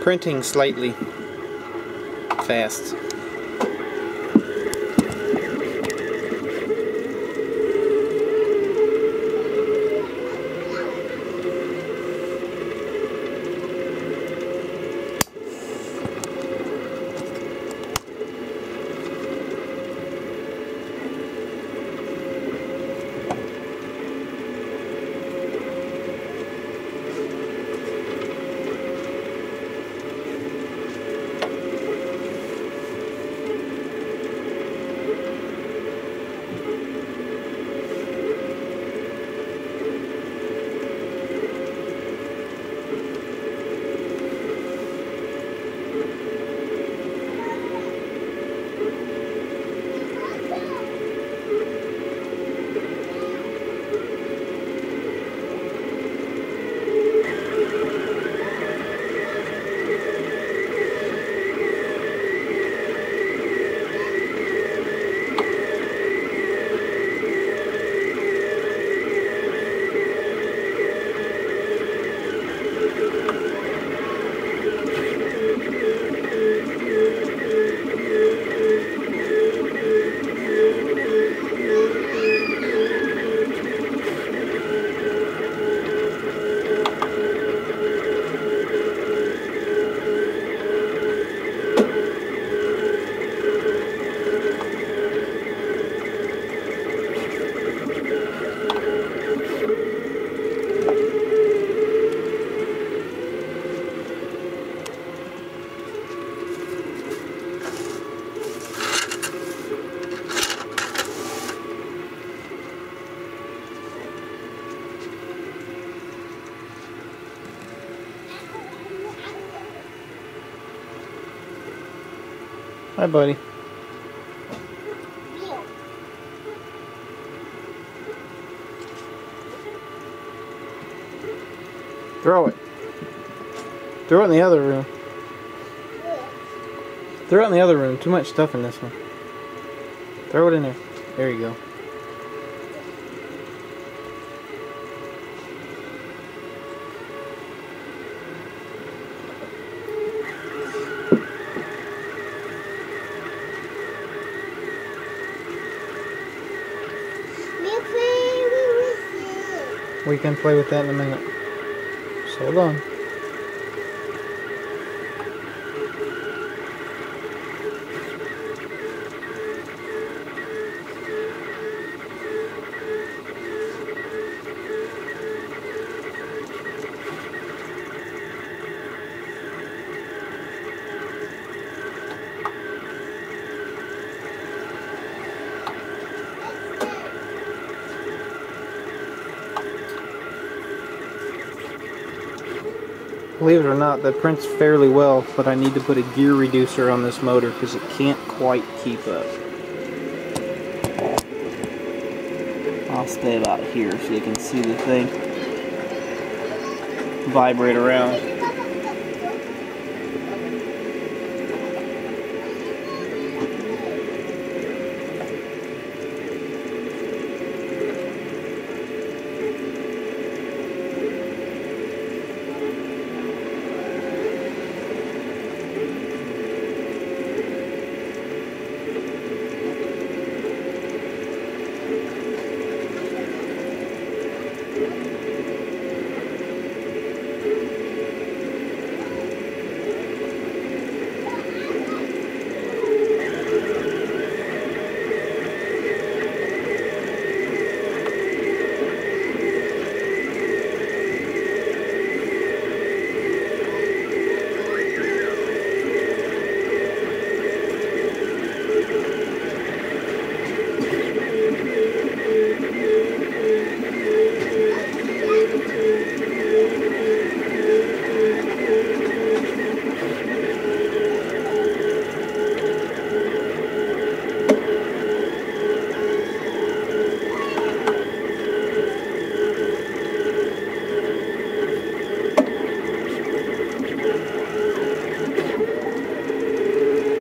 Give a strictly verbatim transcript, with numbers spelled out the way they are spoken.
printing slightly fast. Hi, buddy. Throw it. Throw it in the other room. Throw it in the other room. Too much stuff in this one. Throw it in there. There you go. We can play with that in a minute. Just hold on. Believe it or not, that prints fairly well, but I need to put a gear reducer on this motor because it can't quite keep up. I'll stay about here so you can see the thing vibrate around.